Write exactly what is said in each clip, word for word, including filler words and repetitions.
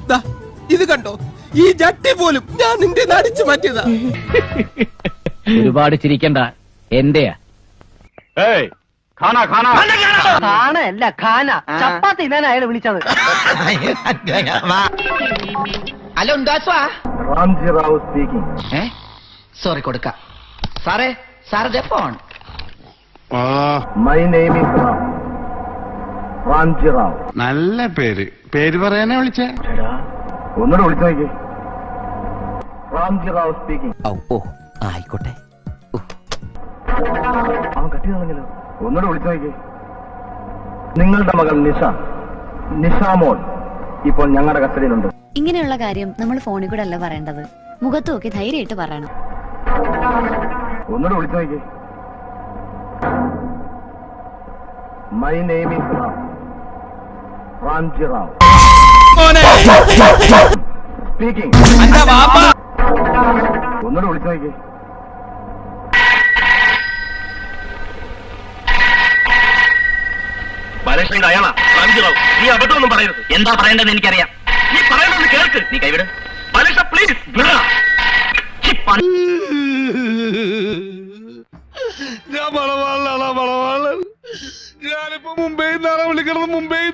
ഇത് കണ്ടോ, ഈ ജട്ടി പോലും ഞാൻ നിന്റെ അടിച്ചു മാറ്റിയതാ. ഒരുപാട് ചിരിക്കണ്ട, എന്റെയാ. ഖാനല്ല ഖാന, ചപ്പാത്തി തിന്നാൻ അയാളെ വിളിച്ചത്. ഹലോ ഉണ്ടാസ്വാ, റാംജി റാവു സ്പീക്കിംഗ്. സോറി കൊടുക്ക സാറേ. സാറിന്റെ phone. My name is Ram, Ramji Rao. നല്ല പേര്. പേര് പറയാനാ വിളിച്ചേ? ഒന്നുകൂടെ വിളിച്ചു നോക്കി. റാംജി റാവു സ്പീക്കിംഗ്. ഓ ആയിക്കോട്ടെ. അവൻ കട്ടി തന്നെങ്കിലോ. ഒന്നുകൂടെ വിളിച്ചു നോക്കി. നിങ്ങളുടെ മകൾ നിഷ, നിഷാമോൾ ഇപ്പോൾ ഞങ്ങളുടെ കസ്റ്റഡിയിലുണ്ട്. ഇങ്ങനെയുള്ള കാര്യം നമ്മൾ ഫോണിൽ കൂടെ അല്ല പറയേണ്ടത്, മുഖത്ത് നോക്കി ധൈര്യമായിട്ട് പറയണം. ഒന്നുകൂടെ വിളിച്ചു നോക്കി. My name is Ram, Ramji Rao speaking. ഒന്നുകൂടെ വിളിച്ചു നോക്കി. ബാലകൃഷ്ണൻ അയാളാ റാംജിറാവു. നീ അബദ്ധമൊന്നും പറയരുത്. എന്താ പറയേണ്ടതെന്ന് എനിക്കറിയാം. നീ പറയുന്നത് കേൾക്ക്. നീ കൈവിട് ബാലകൃഷ്ണ, പ്ലീസ്. ഞാൻ മണവാളനാണ്, മണവാളൻ. ഞാനിപ്പോ മുംബൈയിൽ നിന്നാണ് വിളിക്കണത്. മുംബൈയിൽ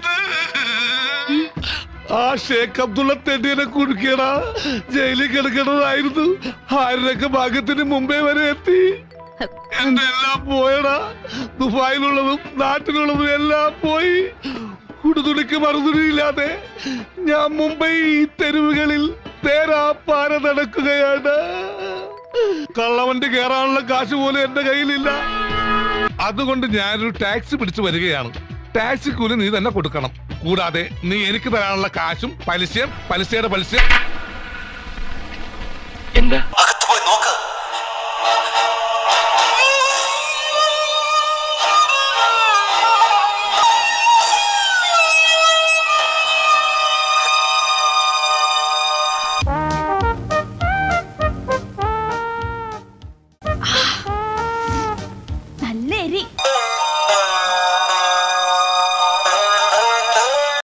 ആ ഷേഖ് അബ്ദുള്ള തെണ്ടിയെ കുടുക്കിയടാ. ജയിലിൽ കിടക്കണതായിരുന്നു. ആരുടെയൊക്കെ ഭാഗ്യത്തിന് മുംബൈ വരെ എത്തി. എന്റെ എല്ലാം പോയടാ. ദുബായിലുള്ളതും നാട്ടിലുള്ളതും എല്ലാം പോയി. കുടുതുണിക്ക് മറുതുണിയില്ലാതെ ഞാൻ മുംബൈ തെരുവുകളിൽ തേരാപ്പാര നടക്കുകയാണ്. കള്ളവണ്ടി കയറാനുള്ള കാശ് പോലും എന്റെ കയ്യിലില്ല. അതുകൊണ്ട് ഞാനൊരു ടാക്സി പിടിച്ചു വരികയാണ്. ടാക്സി കൂലി നീ തന്നെ കൊടുക്കണം. കൂടാതെ നീ എനിക്ക് തരാനുള്ള കാശും പലിശയും പലിശയുടെ പലിശ. എന്താ